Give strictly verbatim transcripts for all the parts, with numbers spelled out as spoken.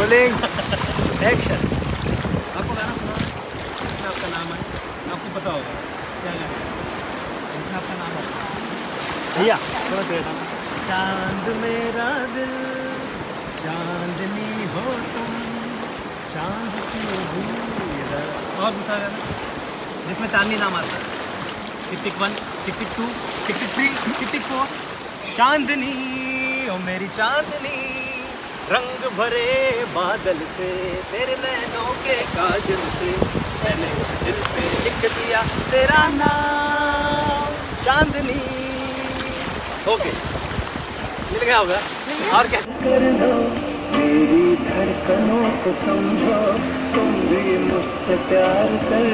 Rolling action. आपको गाना सुना इसमें आपका नाम है, आपको पता होगा क्या गाना इसमें आपका नाम है भैया थोड़ा देर था। चांद मेरा दिल चांदनी हो तुम चांद सी दूर। और दूसरा गाना जिसमें चांदनी नाम आता है, tick tick one tick tick two tick tick three tick tick four. Chandni ओ मेरी चांदनी रंग भरे बादल से तेरे नैनों के काजल से मैंने इस दिल पे लिख दिया तेरा नाम चांदनी। ओके मिल गया होगा। और क्या कर लो मेरी धड़कनों को समझो तुम भी मुझसे प्यार कर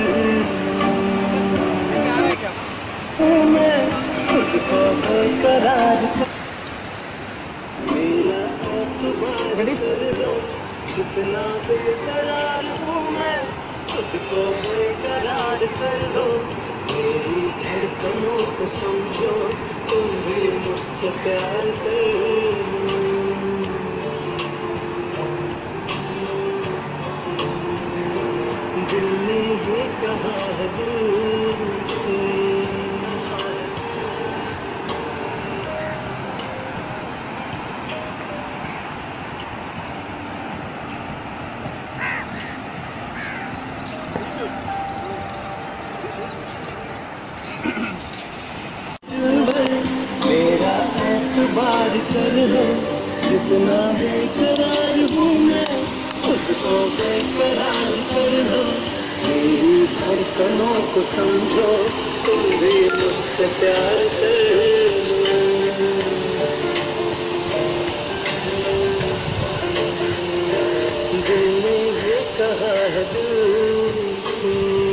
लो मैं खुद को बेकरार कर मेरा एतबार कर लो जितना बेकरार हूँ मैं खुद को बेकरार कर लो मेरी धड़कनों को समझो तुम भी मुझसे प्यार कर लो। दिल ने ये कहा है दिल से मेरा एतबार कर लो जितना बेकरार हूँ मैं खुद को बेकरार कर लो मेरी धड़कनों को समझो तुम भी मुझसे प्यार कर लो। दिल ने ये कहा है दिल से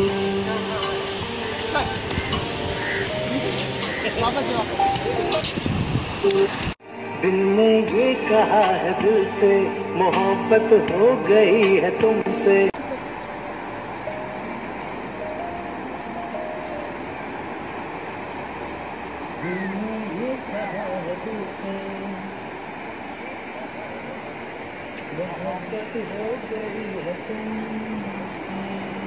दिल ने ये कहा है दिल से मोहब्बत हो गई है तुमसे। दिल ने ये कहा है दिल से मोहब्बत हो गई है तुमसे।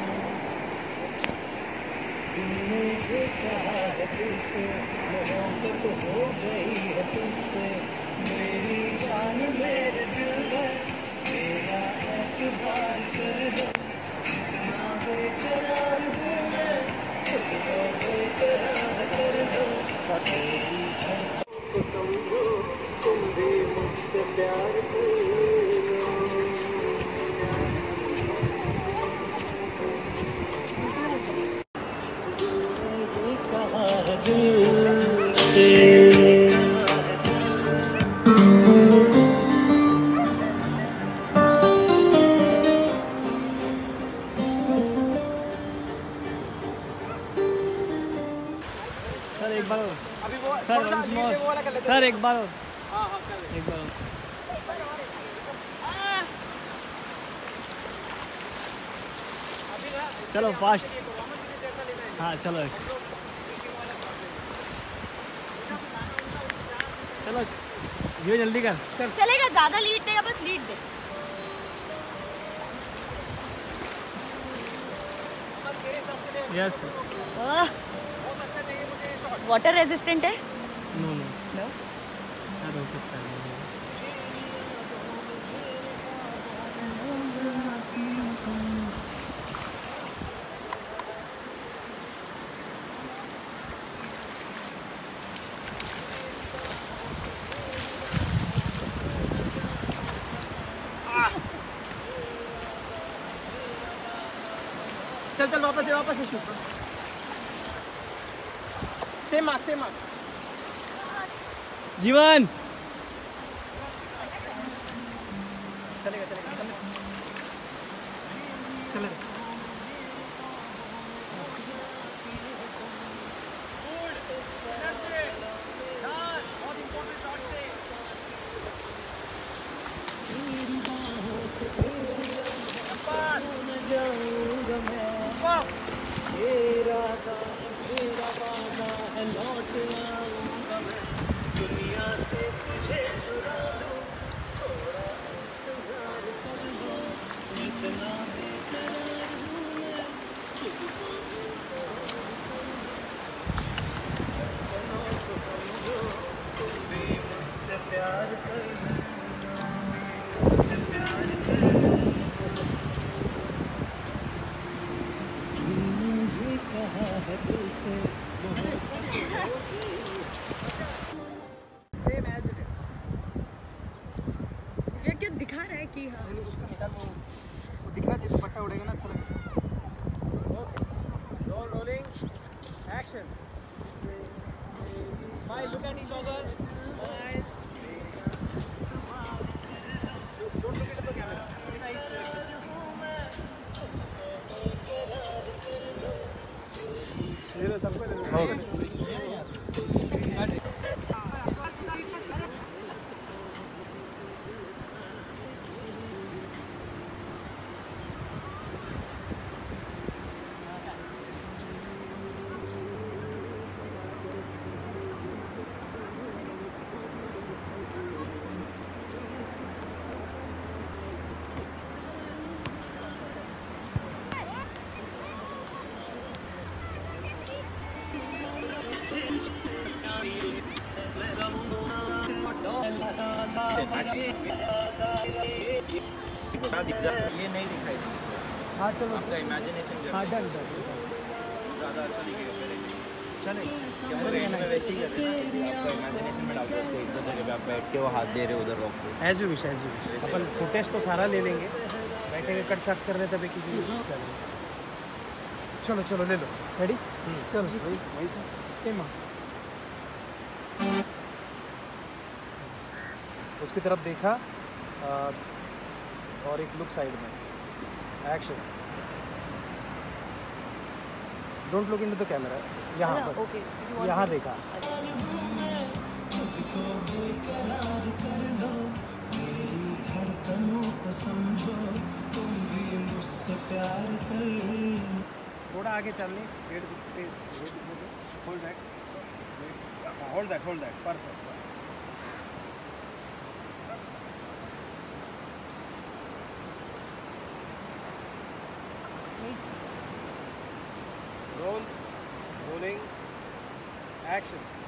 दिल ने ये कहा है दिल से मोहब्बत हो गई है तुमसे मेरी जान मेरे दिल में मेरा एतबार कर लो जितना बेकरार हूँ मैं खुद को बेकरार कर लो मेरी धड़कनों को समझो तुम भी मुझसे प्यार कर लो। ये कहा है दिल से सर एक बार अभी वो सर थोड़ा सा once ये more। वो वाला कर लेते सर हैं। एक बार हाँ हाँ कर लेते एक बार अभी ना चलो फास्ट। जैसा लेना है हाँ चलो चलो ये जल्दी कर। चलेगा, ज्यादा लीड देगा, बस लीड दे। यस वाटर रेजिस्टेंट है? नो नो नो शायद हो सकता है। चल चल वापस से वापस से shoot same mark same mark. जीवन चलेगा चलेगा चलेगा चलेगा। मेरा मेरा वादा है लौट आऊंगा मैं दुनिया से तुझे चुरा लूं थोड़ा इंतजार कर लो प्यार कर ये कहा है दिल से सेम एज इट इज। ये क्या दिखा रहा है कि हाँ उसका निकाल, वो वो दिखना चाहिए, दुपट्टा उड़ेगा ना अच्छा लगेगा। Okay, roll rolling action. Smile, look at each other, smile. Don't look at the camera, see the each direction. ये लो सबको ले लो। ये नहीं दिखाई दी। हाँ चलो, आपका इमेजिनेशन हाँ डन डन ज़्यादा अच्छा दिखेगा मेरे लिए। चले। क्या मैं वैसे ही कर रहे हैं, आपका इमेजिनेशन में डालते उसको एक दो जगह पे आप बैठ के वो हाथ दे रहे हो उधर रॉक पे। As you wish, as you wish. अपन फुटेज तो सारा ले लेंगे, बैठे कट शट कर रहे तब एक ही चलो चलो ले लो। रेडी, चलो वही से सेम। उसकी तरफ देखा आ, और एक लुक साइड में। Action. Don't look into the camera, यहाँ बस, ओके यहाँ देखा। थोड़ा आगे चलने, wait pace, hold that, hold that, hold that, perfect. Roll rolling action.